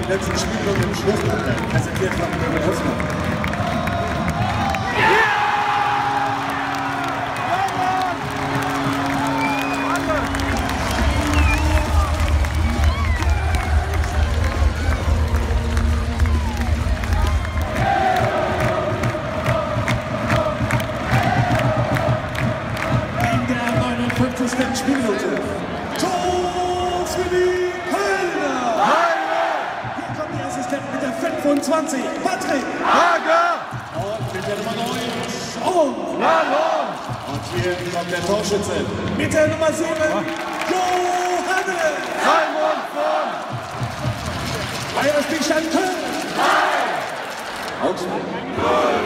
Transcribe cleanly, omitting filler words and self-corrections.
letzten Spielung im Schlussproblem, präsentiert von Möbel Hoffmann. Spielminute. Tor für die Kölner! Hier kommt der Assistent mit der 25, Patrick Hager! Und mit der Nummer 9, Sean Lalon! Und hier kommt der Torschütze mit der Nummer 7, Johannes! Simon von! Bayern Spielstand Köln! Augsburg!